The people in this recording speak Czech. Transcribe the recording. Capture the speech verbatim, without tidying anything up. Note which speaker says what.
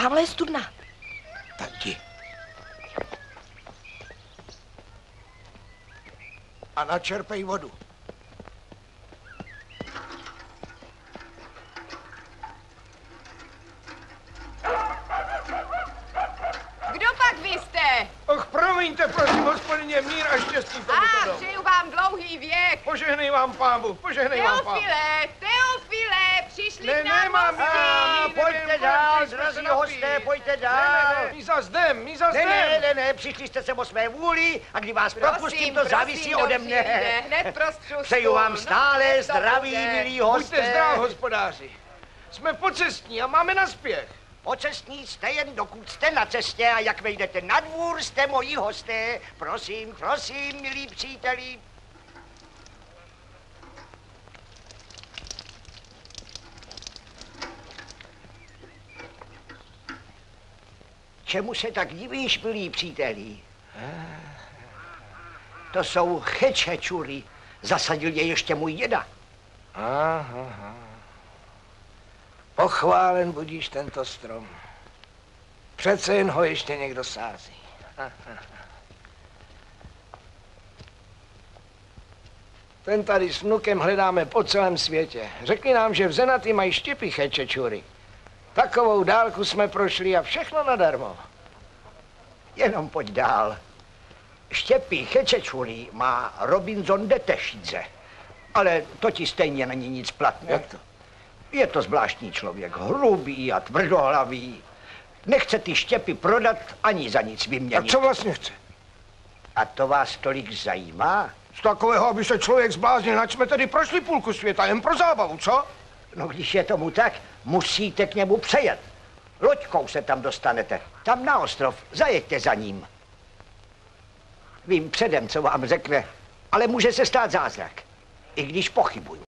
Speaker 1: Tamhle je studna.
Speaker 2: Tak jdi. A načerpej vodu.
Speaker 3: Kdo pak vy jste?
Speaker 2: Och, promiňte, prosím, hospodyně, mír a štěstí tomuto
Speaker 3: A
Speaker 2: domu.
Speaker 3: přeju vám dlouhý věk.
Speaker 2: Požehnej vám Pán Bůh, požehnej vám Pán Bůh.
Speaker 3: Teofile, Teofile, přišli
Speaker 2: Ne,
Speaker 3: k nám
Speaker 2: ne, mami,
Speaker 3: hosté.
Speaker 2: a,
Speaker 4: Pojďte dál, drazí hosté, pojďte dál.
Speaker 2: Ne, ne, my zas jdem, my zas
Speaker 4: Ne, ne,
Speaker 2: jdem.
Speaker 4: ne, ne, přišli jste sem o své vůli a kdy vás propustím, to závisí
Speaker 3: prosím,
Speaker 4: ode
Speaker 3: kdo
Speaker 4: mne.
Speaker 3: přijde, hned prostřu
Speaker 4: Přeju
Speaker 3: stůl.
Speaker 4: vám
Speaker 3: No,
Speaker 4: stále
Speaker 3: hned to
Speaker 4: zdraví,
Speaker 3: bude.
Speaker 4: milí hosté.
Speaker 2: Buďte zdrav, hospodáři. Jsme pocestní a máme naspěch.
Speaker 4: Ocestní jste jen dokud jste na cestě a jak vejdete na dvůr, jste moji hosté. Prosím, prosím, milí příteli. Čemu se tak divíš, milí příteli? To jsou chečečury. Zasadil je ještě můj děda.
Speaker 2: Aha. Pochválen budíš tento strom. Přece jen ho ještě někdo sází. Ten tady s vnukem hledáme po celém světě. Řekli nám, že v Zenaty mají štěpy chečečury. Takovou dálku jsme prošli a všechno nadarmo.
Speaker 4: Jenom pojď dál. Štěpy chečečury má Robinson de Tešidze. Ale to ti stejně není nic platné.
Speaker 2: Jak to?
Speaker 4: Je to zvláštní člověk, hrubý a tvrdohlavý. Nechce ty štěpy prodat ani za nic
Speaker 2: A
Speaker 4: vyměnit.
Speaker 2: co vlastně chce?
Speaker 4: A to vás tolik zajímá?
Speaker 2: Z takového, aby se člověk zbláznil, ať jsme tedy prošli půlku světa, jen pro zábavu, co?
Speaker 4: No když je tomu tak, musíte k němu přejet. Loďkou se tam dostanete. Tam na ostrov. Zajeďte za ním. Vím předem, co vám řekne, ale může se stát zázrak. I když pochybuju.